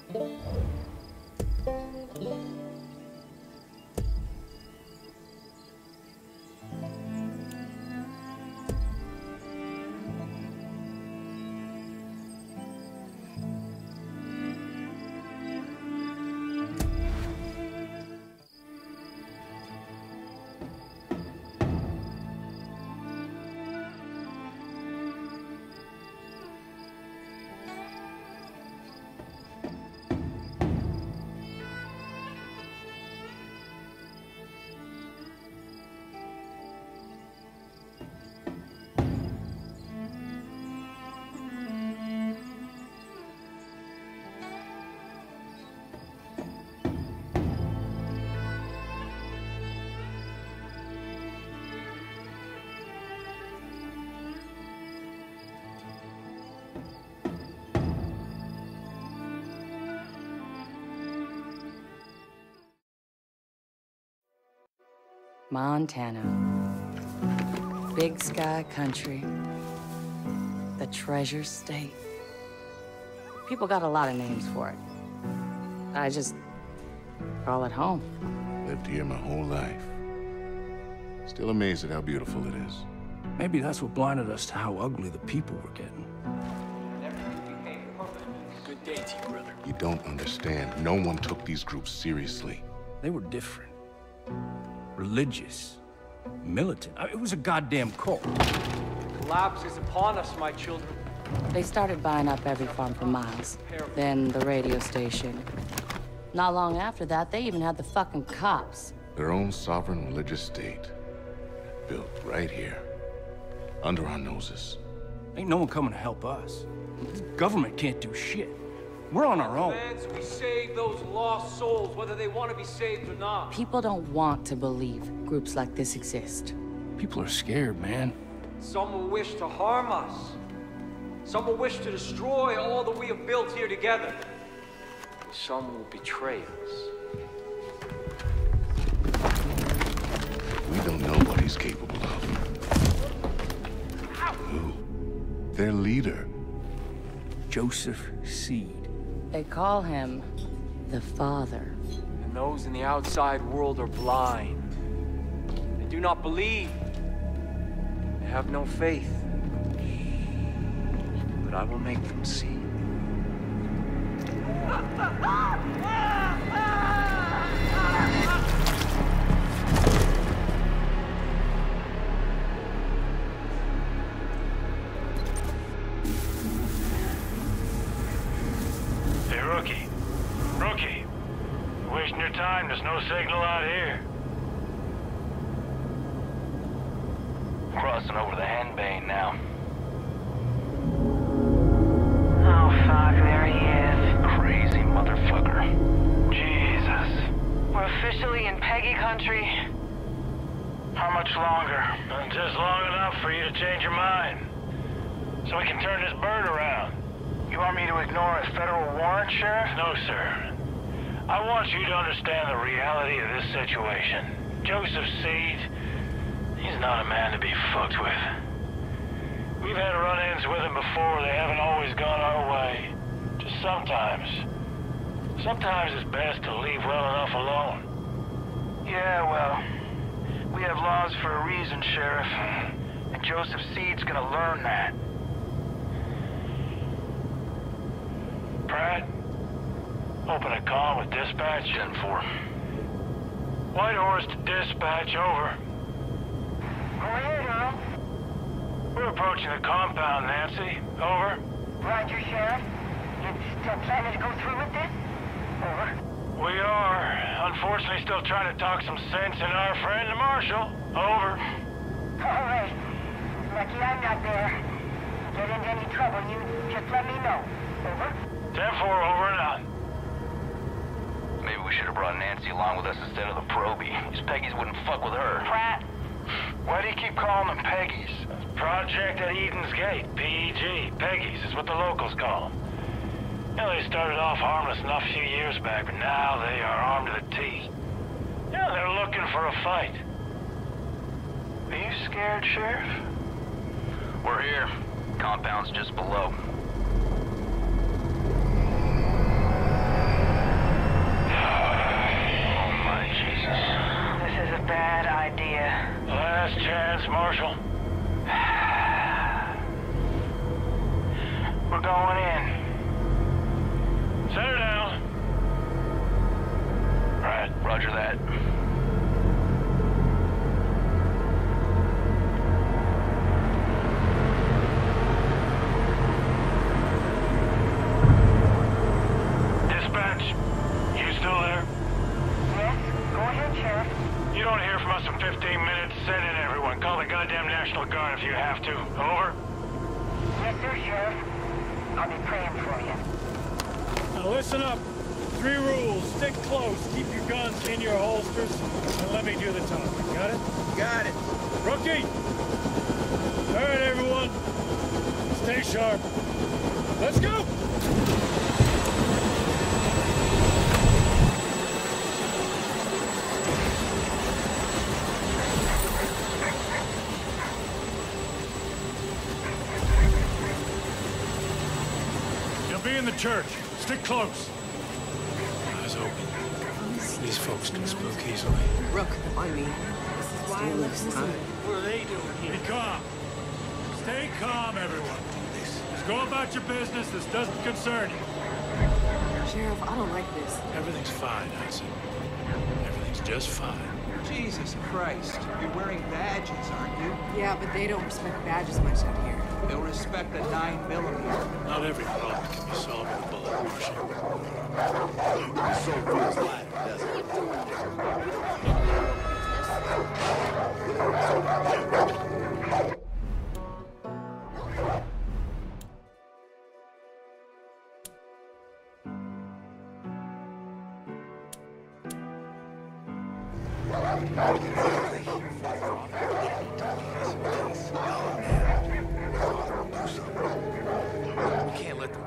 Montana. Big sky country. The treasure state. People got a lot of names for it. I just call it home. Lived here my whole life. Still amazed at how beautiful it is. Maybe that's what blinded us to how ugly the people were getting. Good day to you, brother. You don't understand. No one took these groups seriously. They were different. Religious. Militant. It was a goddamn cult. Collapse is upon us, my children. They started buying up every farm for miles. Then the radio station. Not long after that, they even had the fucking cops. Their own sovereign religious state. Built right here. Under our noses. Ain't no one coming to help us. The government can't do shit. We're on our own. We save those lost souls, whether they want to be saved or not. People don't want to believe groups like this exist. People are scared, man. Some will wish to harm us. Some will wish to destroy all that we have built here together. And some will betray us. We don't know what he's capable of. Who? Their leader. Joseph Seed. They call him the Father. And those in the outside world are blind. They do not believe. They have no faith. But I will make them see. Hey, Rookie. Rookie. You're wasting your time. There's no signal out here. Crossing over the Henbane now. Oh, fuck, there he is. Crazy motherfucker. Jesus. We're officially in Peggy country. How much longer? Just long enough for you to change your mind. So we can turn this bird around. You want me to ignore a federal warrant, Sheriff? No, sir. I want you to understand the reality of this situation. Joseph Seed, he's not a man to be fucked with. We've had run-ins with him before. They haven't always gone our way. Just sometimes. Sometimes it's best to leave well enough alone. Yeah, well, we have laws for a reason, Sheriff. And Joseph Seed's gonna learn that. Pratt, open a call with dispatch. 10-4. Whitehorse to dispatch, over. Go ahead, Earl. We're approaching the compound, Nancy. Over. Roger, Sheriff. You still planning to go through with this? Over. We are. Unfortunately, still trying to talk some sense into our friend, the Marshal. Over. All right. Lucky I'm not there. Get into any trouble, you just let me know. Over. 10-4, over and out. Maybe we should have brought Nancy along with us instead of the Proby. These Peggies wouldn't fuck with her. Pratt. Why do you keep calling them Peggies? Project at Eden's Gate, PEG. Peggies is what the locals call them. You know, they started off harmless enough a few years back, but now they are armed to the teeth. Yeah, they're looking for a fight. Are you scared, Sheriff? We're here. Compound's just below. Marshal. We're going in. Set her down. Right, roger that. Dispatch, you still there? Yes? Go ahead, Sheriff. You don't hear from us in 15 minutes, send in everyone. Call the goddamn National Guard if you have to. Over? Yes, sir, Sheriff. I'll be praying for you. Now listen up. 3 rules. Stick close. Keep your guns in your holsters. And let me do the talking. Got it? Got it. Rookie! All right, everyone. Stay sharp. Let's go! You'll be in the church. Stick close. Eyes open. These folks can spook easily. Rook, on me. This is why I left this. What are they doing here? Be calm. Stay calm, everyone. Just go about your business. This doesn't concern you. Sheriff, I don't like this. Everything's fine, Hudson. Everything's just fine. Jesus Christ. You're wearing badges, aren't you? Yeah, but they don't respect badges much out here. They'll respect a 9mm. Not every problem can be solved with a bullet, Marshal. So feels like, doesn't it? We can't let them...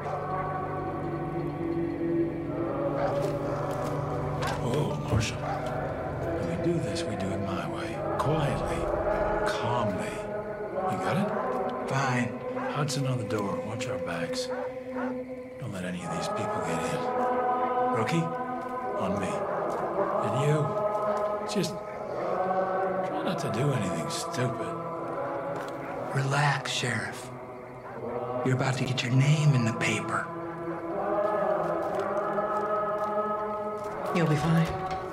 Oh, Marshal. When we do this, we do it my way. Quietly. Calmly. You got it? Fine. Hudson on the door. Watch our backs. Don't let any of these people get in. Rookie, on me. And you, just try not to do anything stupid. Relax, Sheriff. You're about to get your name in the paper. You'll be fine.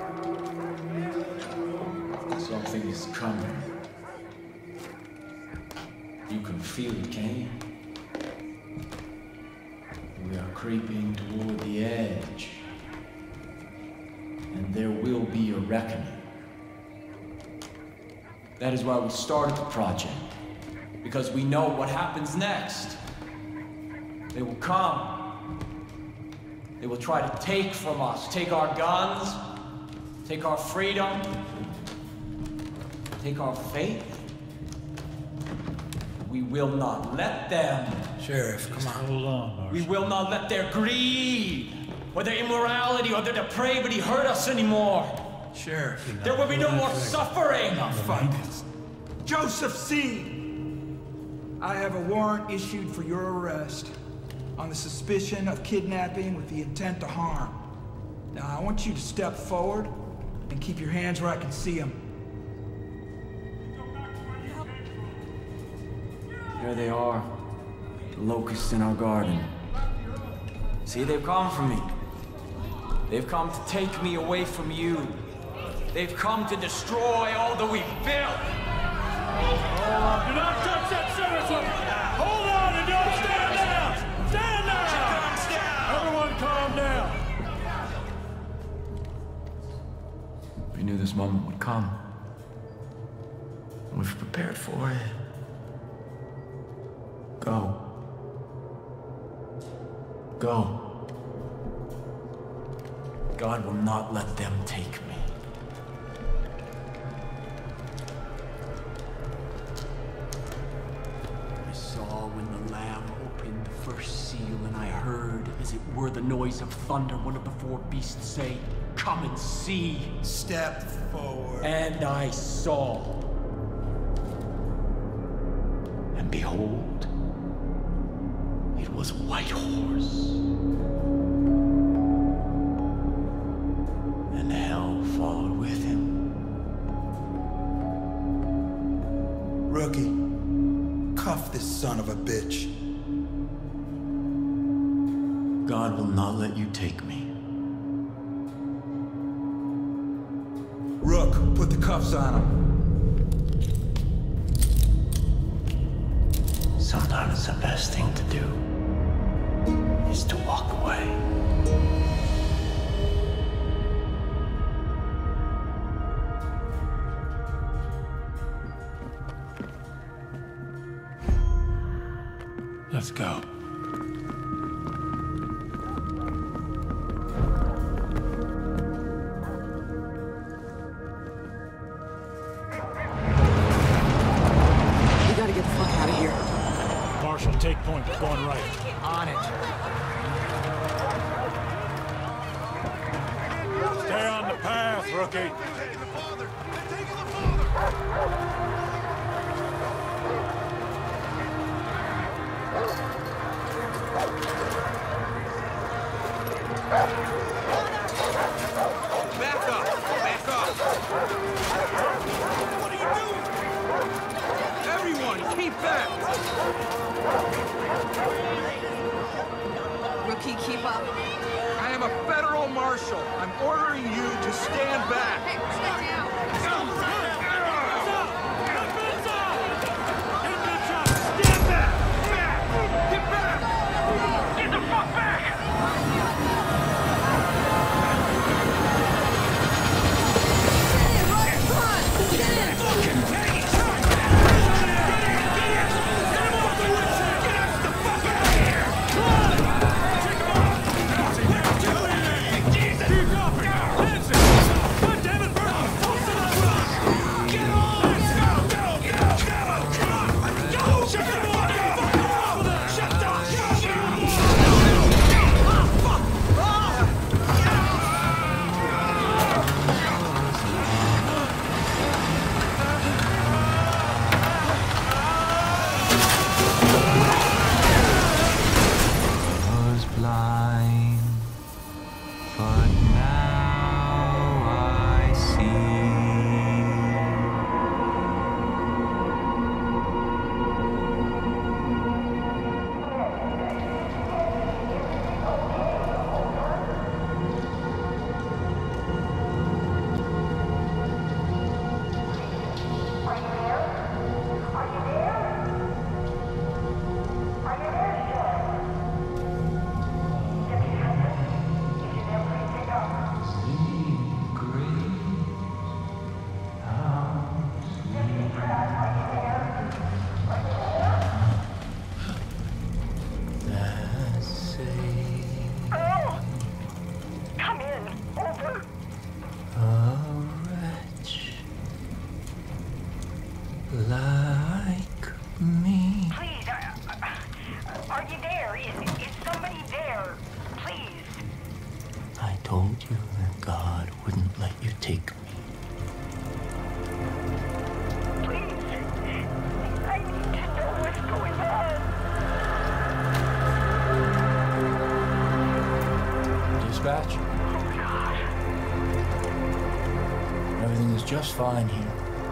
Something is coming. You can feel it, can you? We are creeping toward the edge. And there will be a reckoning. That is why we started the project. Because we know what happens next. They will come. They will try to take from us, take our guns, take our freedom, take our faith. We will not let them. Sheriff, come on. Hold on, Marshal. We will not let their greed, or their immorality, or their depravity hurt us anymore. Sheriff. There will be no more suffering. Fuck. Joseph C. I have a warrant issued for your arrest on the suspicion of kidnapping with the intent to harm. Now, I want you to step forward and keep your hands where I can see them. There they are, the locusts in our garden. See, they've come for me. They've come to take me away from you. They've come to destroy all that we've built. Do not touch that service! Hold on and don't stand down! Stand down! Everyone calm down! We knew this moment would come. We've prepared for it. Go. Go. God will not let them take me. I saw when the Lamb opened the first seal, and I heard, as it were the noise of thunder, one of the 4 beasts say, "Come and see." Step forward. And I saw. And behold, it was a white horse. And hell followed with him. this son of a bitch. God will not let you take me. Rook, put the cuffs on him. Sometimes the best thing to do is to walk away. Let's go. We gotta get the fuck out of here. Marshall, take point. We're going right. On it. Stay on the path, rookie. Back up! Back up! What are you doing? Everyone, keep back! Rookie, keep up. I am a federal marshal. I'm ordering you to stand back. Hey, stay down. Stand back! Get back! Get the fuck back! Like me. Please, are you there? Is somebody there? Please. I told you that God wouldn't let you take me. Please. I need to know what's going on. Dispatch? Oh, God. Everything is just fine here.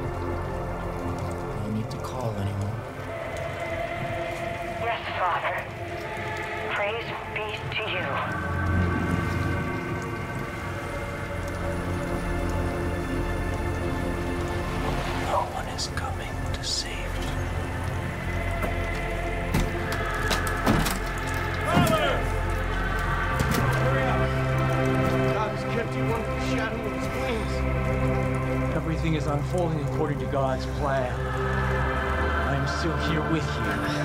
No need to call anyone. Yes, Father. Praise be to you. No one is coming to save you. God has kept you under the shadow of his wings. Everything is unfolding according to God's plan. I am still here with you.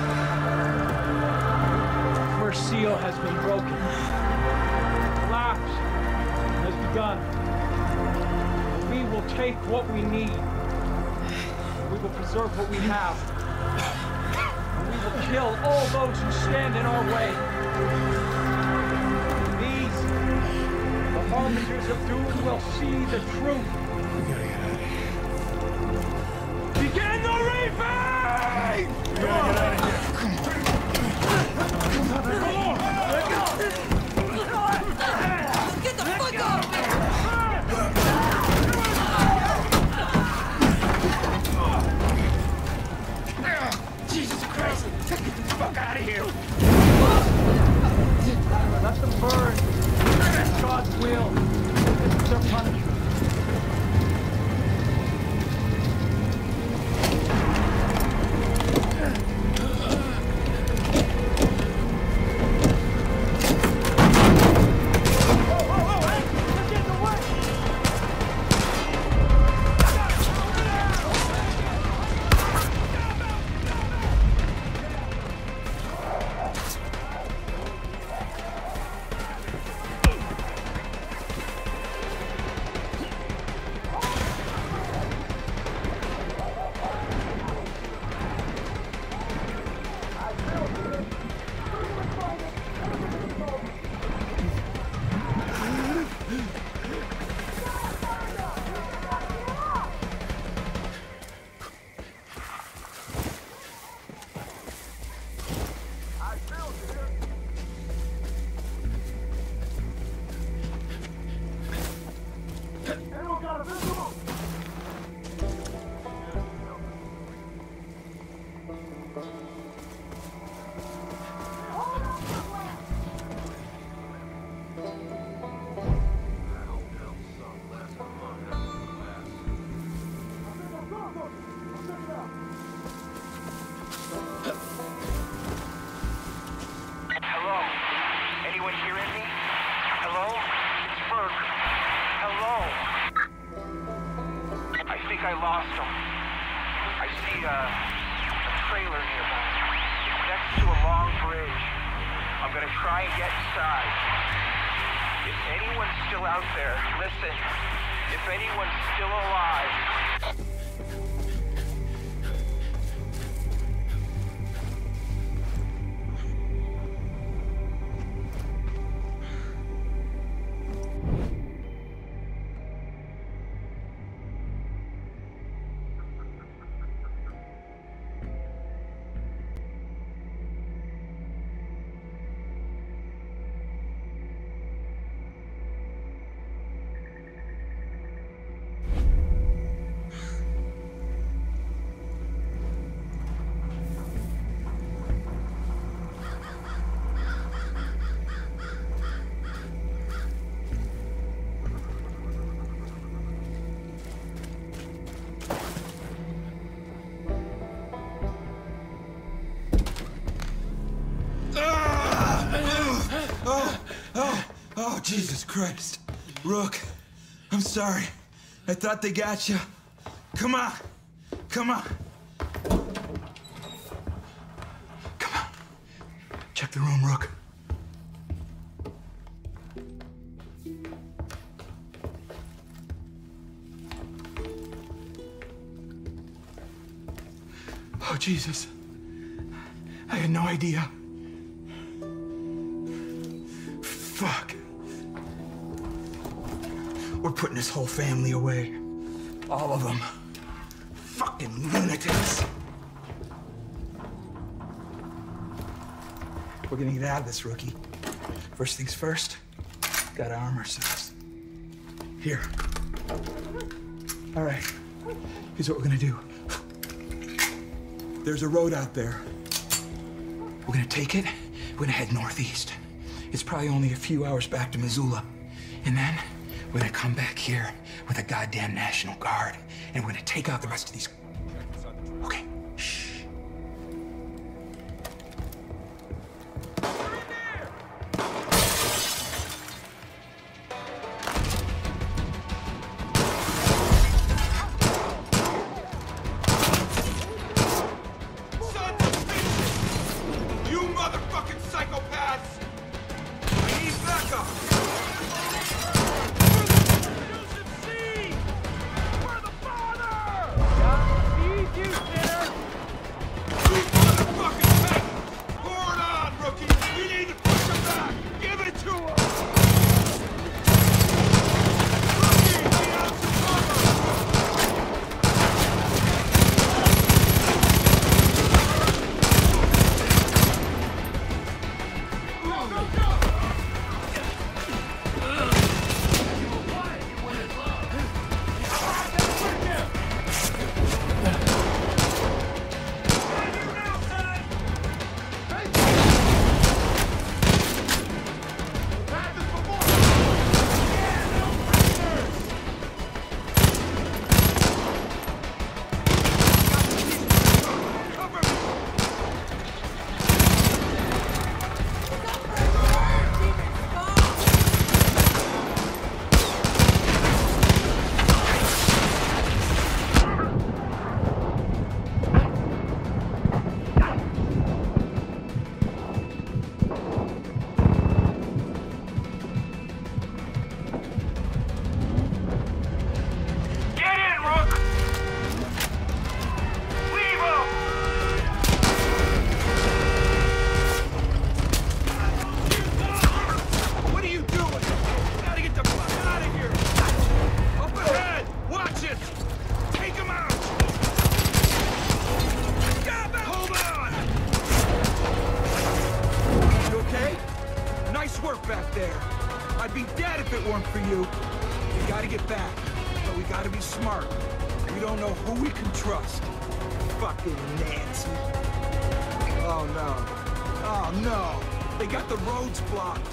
The first seal has been broken. Collapse has begun. We will take what we need. We will preserve what we have. And we will kill all those who stand in our way. These, the harbingers of doom, will see the truth. Begin the reaping! We gotta get out of here. Get the fuck up! Jesus Christ! them burn. That's God's will. This is their punishment. Oh, Jesus Christ. Rook, I'm sorry. I thought they got you. Come on. Come on. Come on. Check the room, Rook. Oh, Jesus. I had no idea. Fuck. We're putting this whole family away. All of them. Fucking lunatics. We're gonna get out of this, Rookie. First things first, gotta arm ourselves. Here. All right, here's what we're gonna do. There's a road out there. We're gonna take it, we're gonna head northeast. It's probably only a few hours back to Missoula. And then we're gonna come back here with a goddamn National Guard, and we're gonna take out the rest of these. Okay, shh. You motherfucking psychopaths! I need backup! back there. I'd be dead if it weren't for you. We gotta get back, but we gotta be smart. We don't know who we can trust. Fucking Nancy. Oh no. Oh no. They got the roads blocked.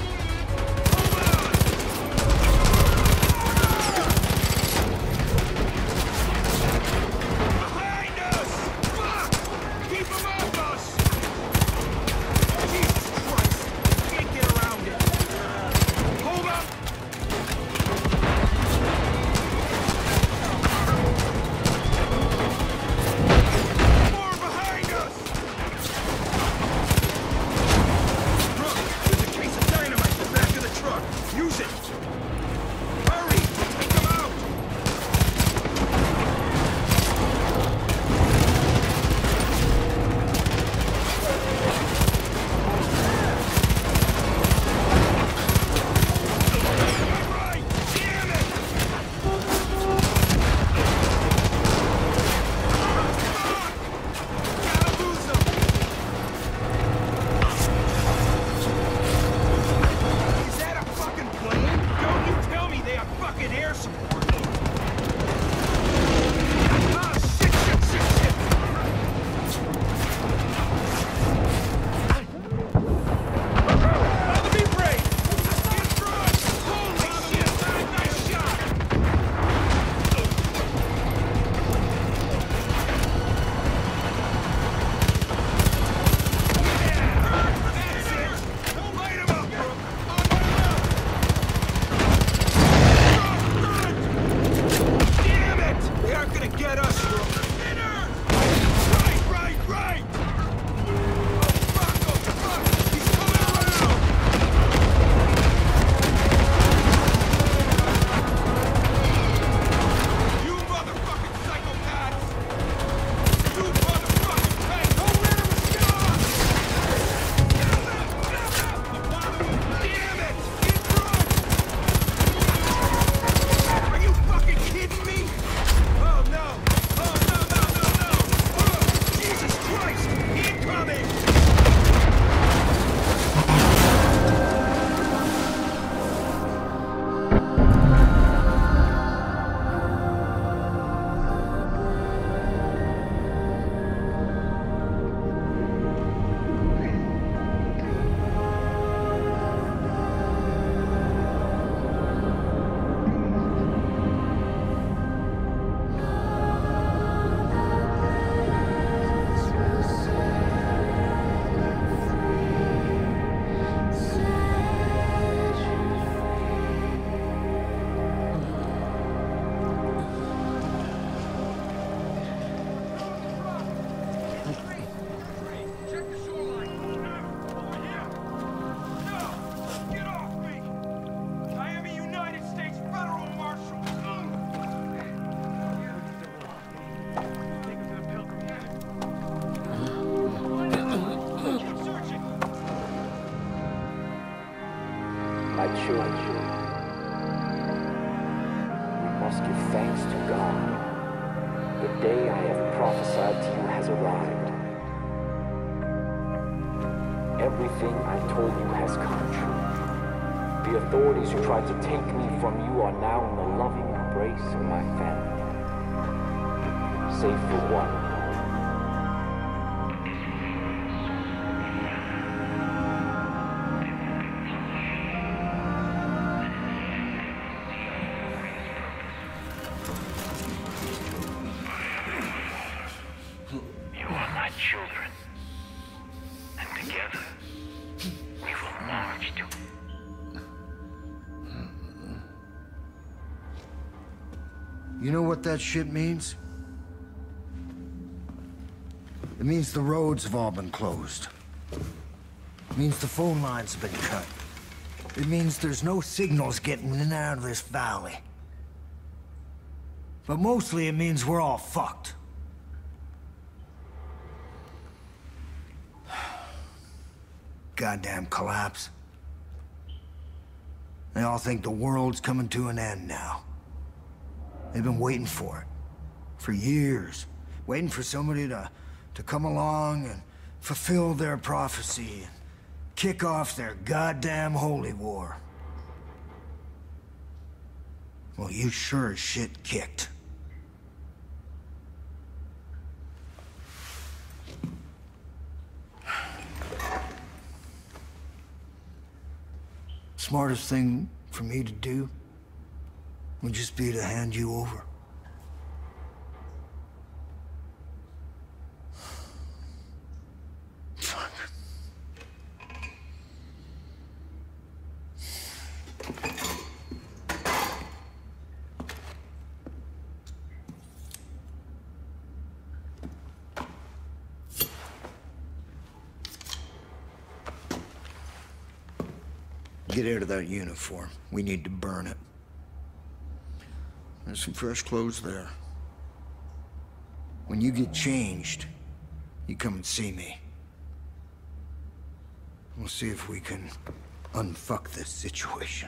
My children, we must give thanks to God. The day I have prophesied to you has arrived. Everything I told you has come true. The authorities who tried to take me from you are now in the loving embrace of my family. Save for one. Children, and together we will march to. You know what that shit means? It means the roads have all been closed. It means the phone lines have been cut. It means there's no signals getting in and out of this valley. But mostly it means we're all fucked. Goddamn collapse. They all think the world's coming to an end now. They've been waiting for it. For years. Waiting for somebody to come along and fulfill their prophecy and kick off their goddamn holy war. Well, you sure as shit kicked. Smartest thing for me to do would just be to hand you over. Fuck. Get out of that uniform. We need to burn it. There's some fresh clothes there. When you get changed, you come and see me. We'll see if we can unfuck this situation.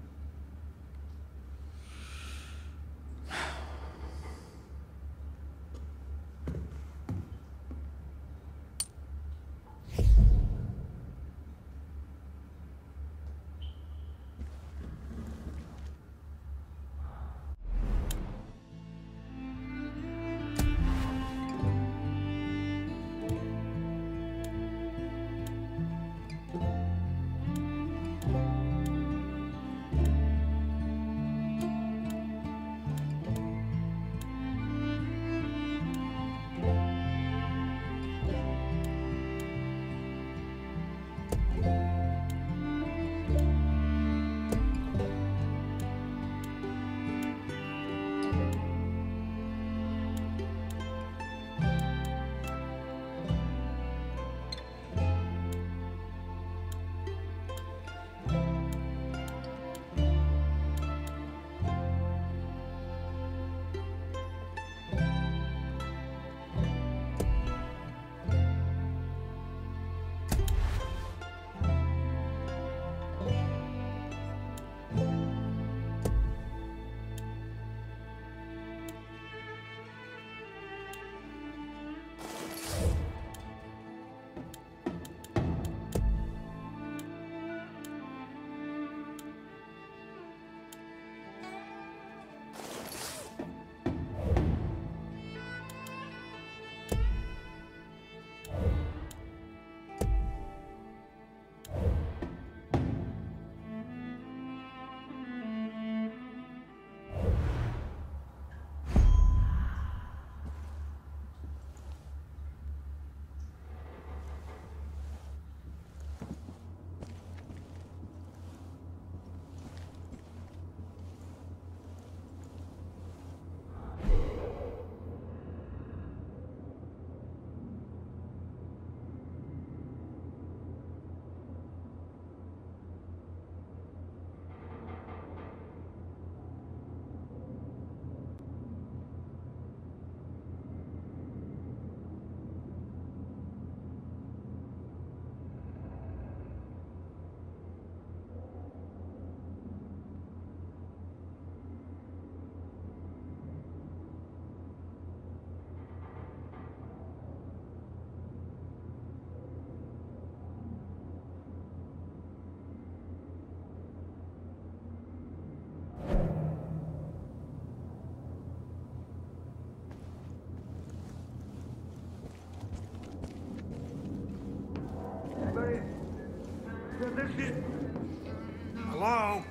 Hello?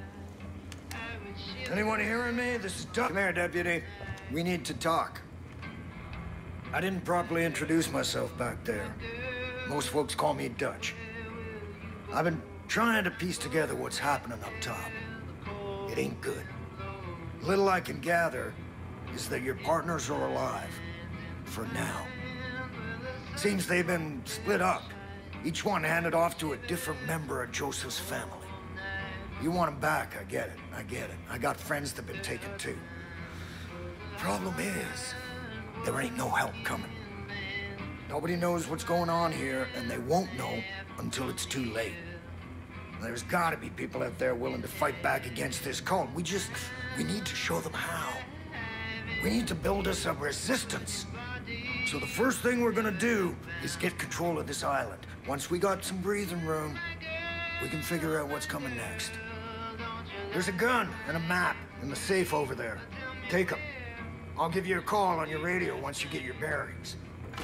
Anyone hearing me? This is Doug. Come here, Deputy. We need to talk. I didn't properly introduce myself back there. Most folks call me Dutch. I've been trying to piece together what's happening up top. It ain't good. Little I can gather is that your partners are alive. For now. Seems they've been split up. Each one handed off to a different member of Joseph's family. You want them back, I get it. I got friends that've been taken too. Problem is, there ain't no help coming. Nobody knows what's going on here, and they won't know until it's too late. There's gotta be people out there willing to fight back against this cult. We need to show them how. We need to build us a resistance. So the first thing we're gonna do is get control of this island. Once we got some breathing room, we can figure out what's coming next. There's a gun and a map in the safe over there. Take them. I'll give you a call on your radio once you get your bearings.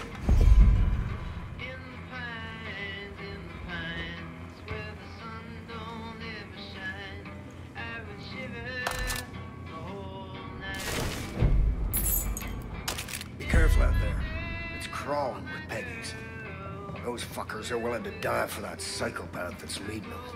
Be careful out there. It's crawling with Peggies. Those fuckers are willing to die for that psychopath that's leading them.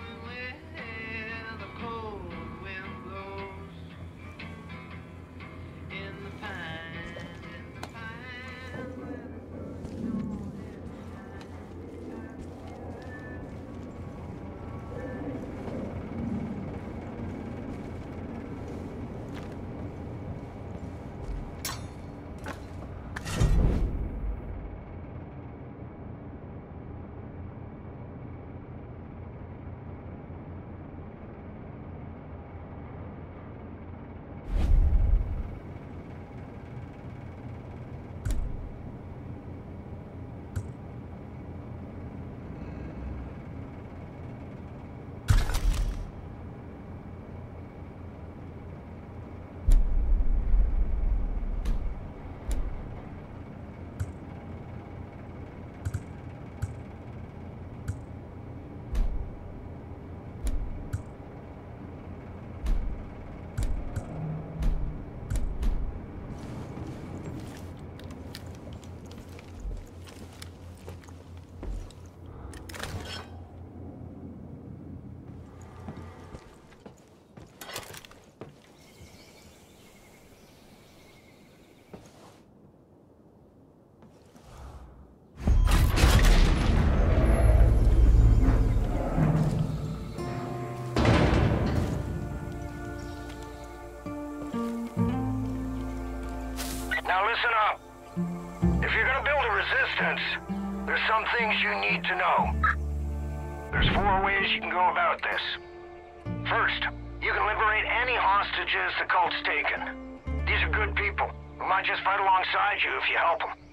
Now listen up. If you're gonna build a resistance, there's some things you need to know. There's 4 ways you can go about this. First, you can liberate any hostages the cult's taken. These are good people who might just fight alongside you if you help them.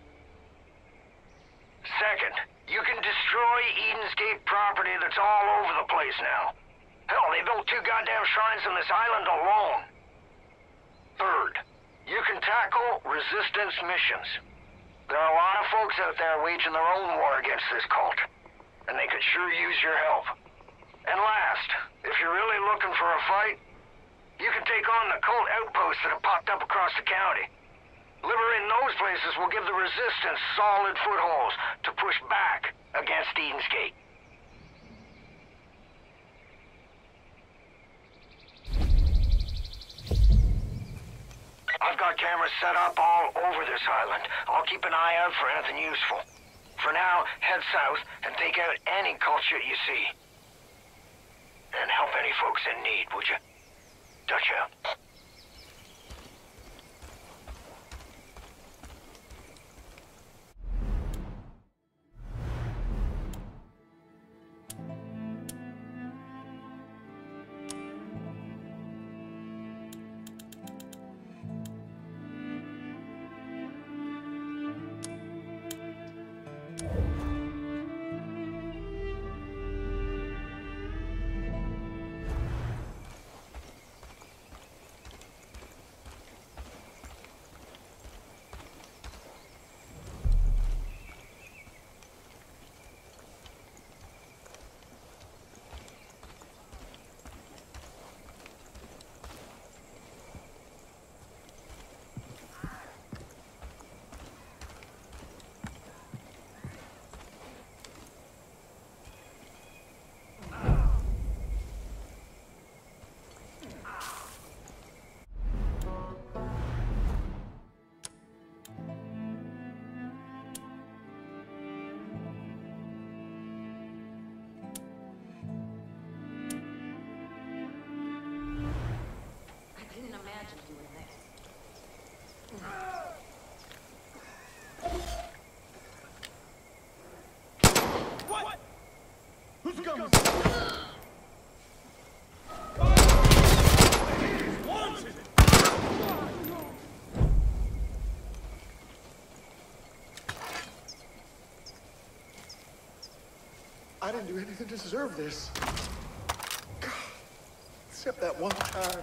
Second, you can destroy Eden's Gate property that's all over the place now. Hell, they built 2 goddamn shrines on this island alone. Third, you can tackle resistance missions. There are a lot of folks out there waging their own war against this cult, and they could sure use your help. And last, if you're really looking for a fight, you can take on the cult outposts that have popped up across the county. Liberating those places will give the resistance solid footholds to push back against Eden's Gate. I've got cameras set up all over this island. I'll keep an eye out for anything useful. For now, head south and take out any cult shit you see. And help any folks in need, would you? Dutch out. didn't do anything to deserve this. God, except that one time.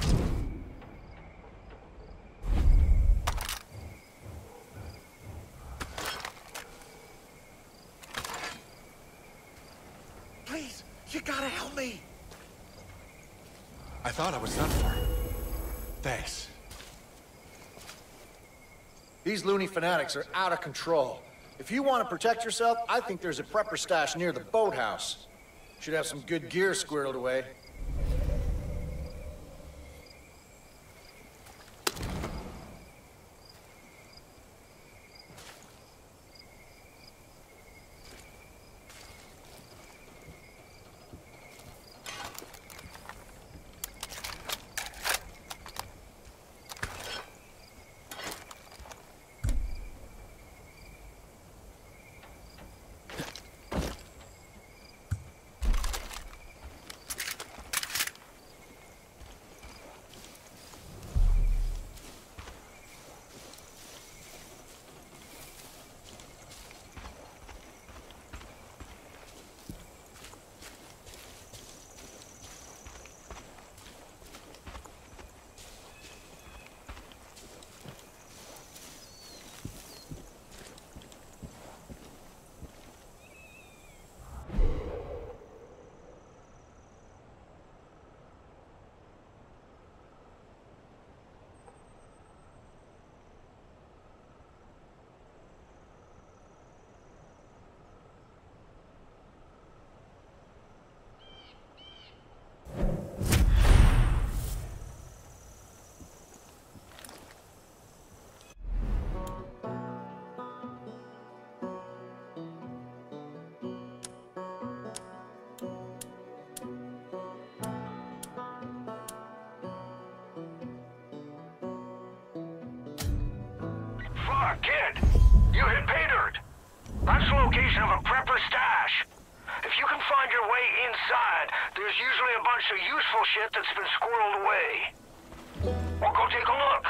Please, you gotta help me. I thought I was done for. Thanks. These loony fanatics are out of control. If you want to protect yourself, I think there's a prepper stash near the boathouse. Should have some good gear squirreled away. Kid, you hit pay dirt. That's the location of a prepper stash. If you can find your way inside, there's usually a bunch of useful shit that's been squirreled away. We'll go take a look.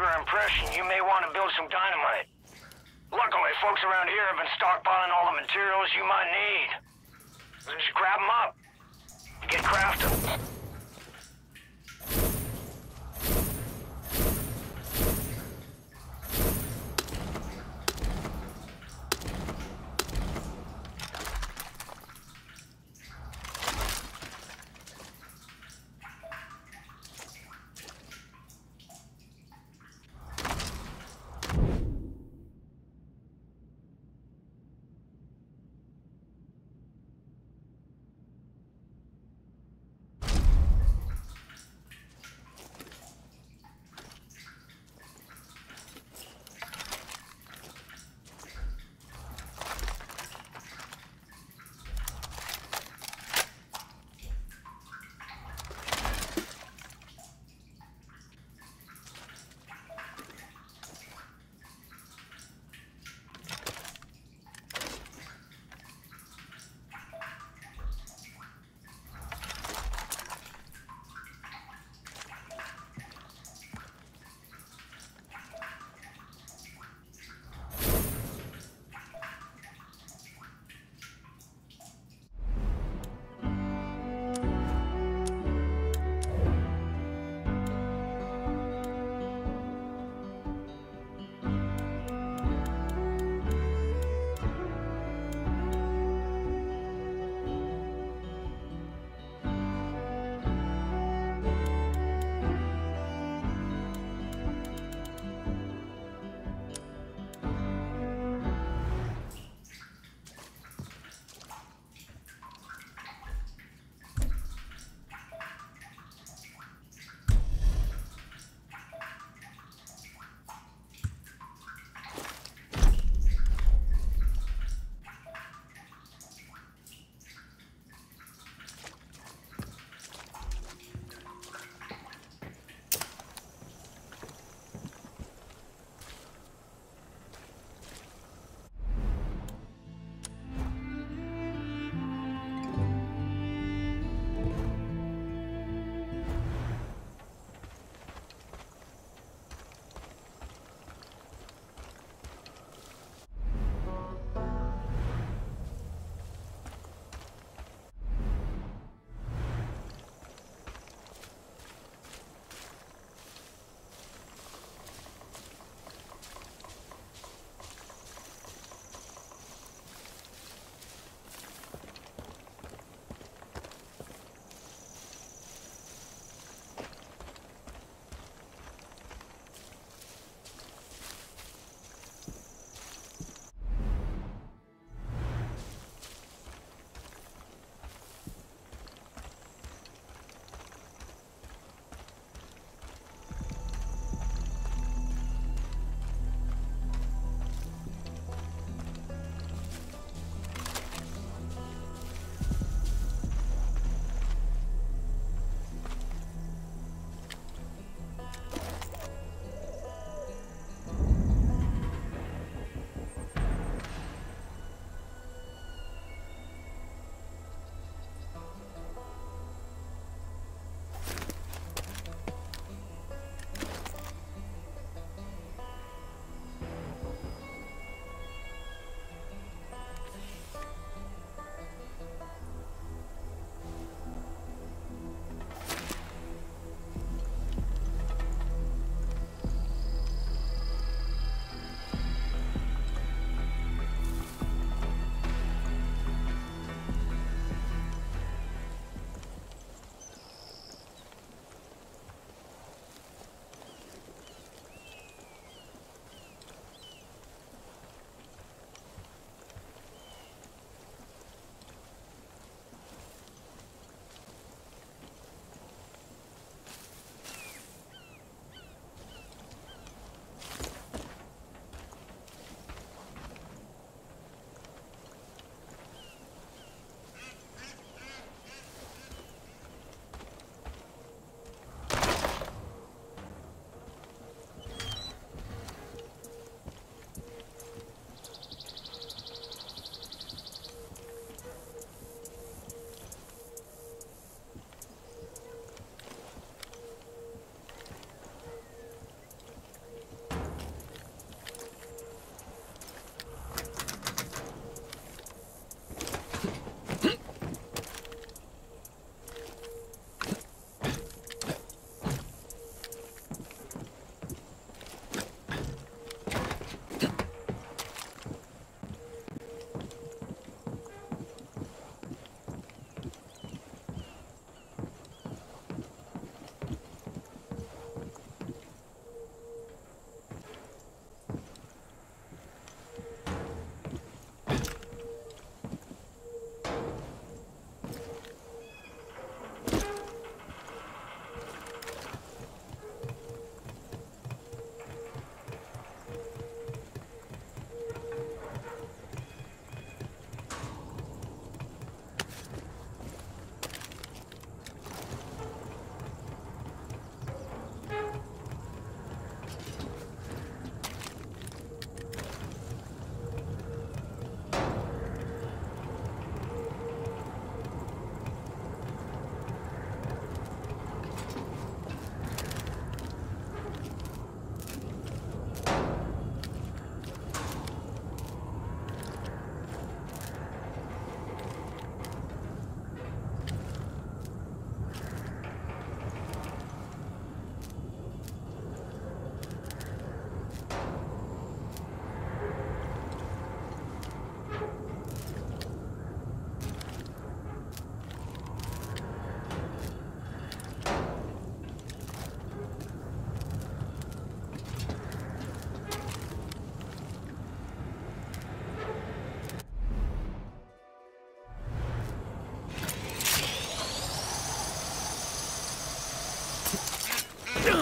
your impression, you may want to build some dynamite. Luckily, folks around here have been stockpiling all the materials you might need. So just grab them up. Get crafting.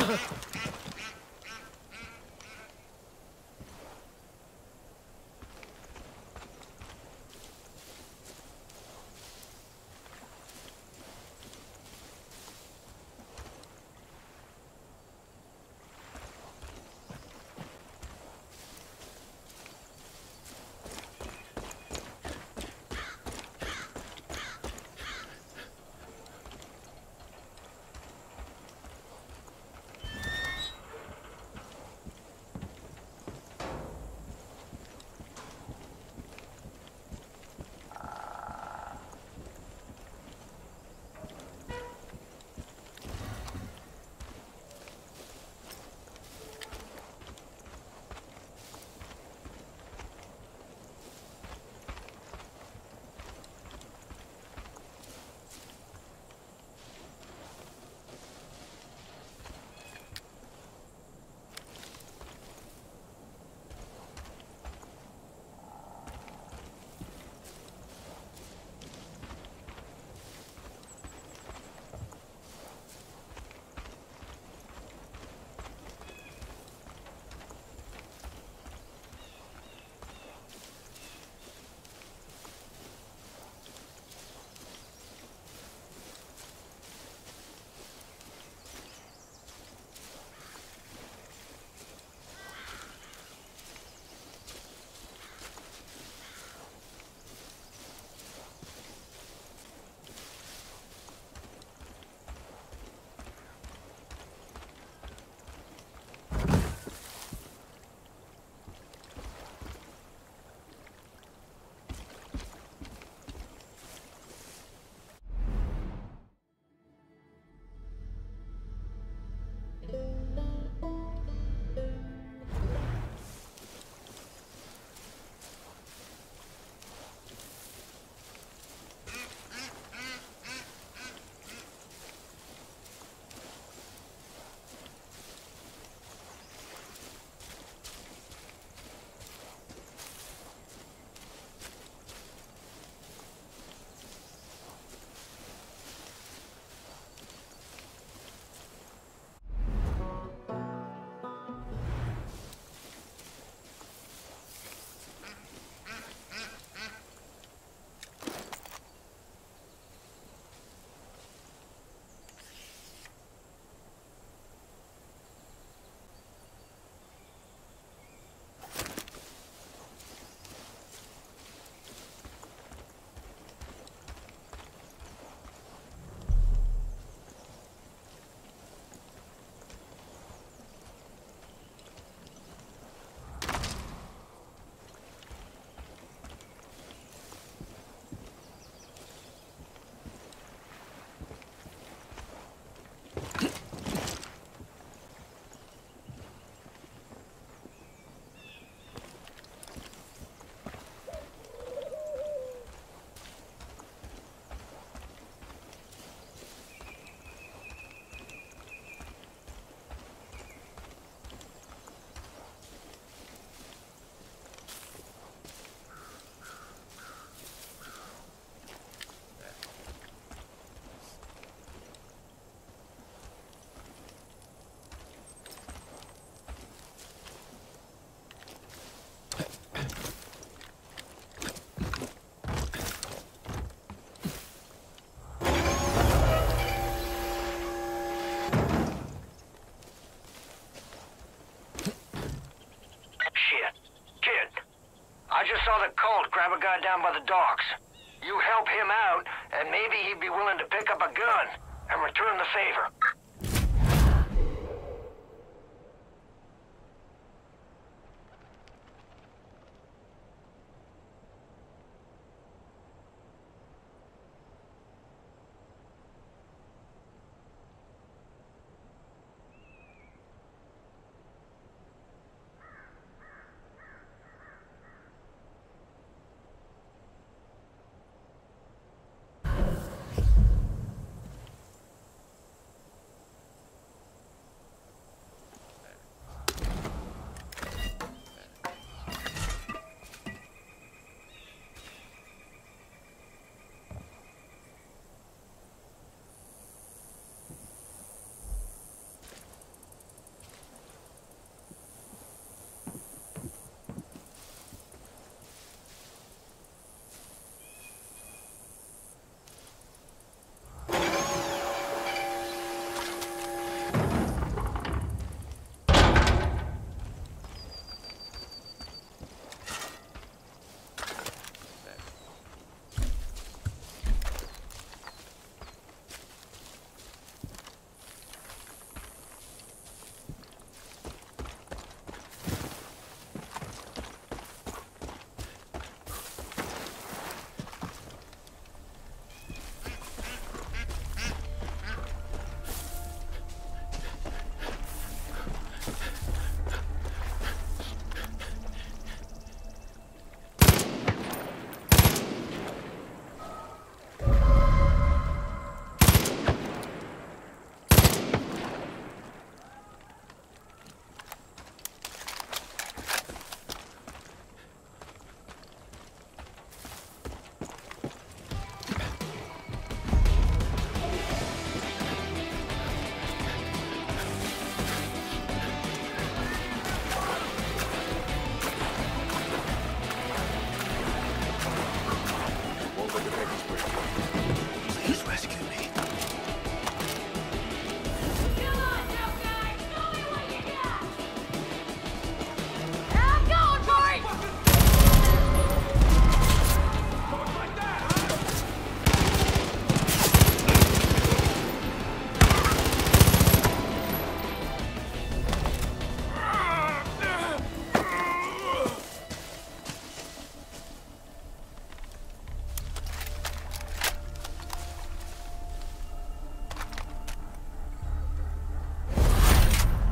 grab a guy down by the docks. You help him out, and maybe he'd be willing to pick up a gun and return the favor.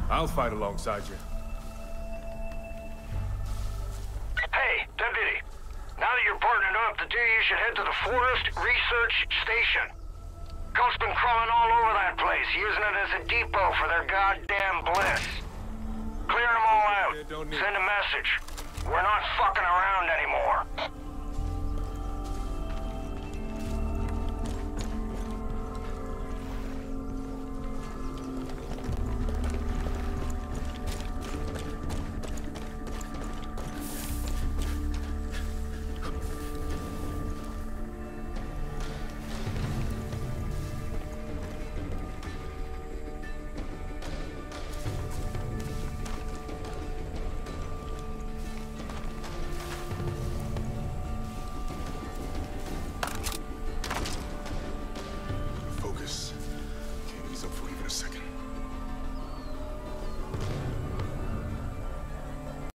I'll fight alongside you. Hey, Deputy. Now that you're partnered up, the two of you should head to the Forest Research Station. Cult's been crawling all over that place, using it as a depot for their goddamn bliss. Clear them all out. Send a message. We're not fucking around anymore.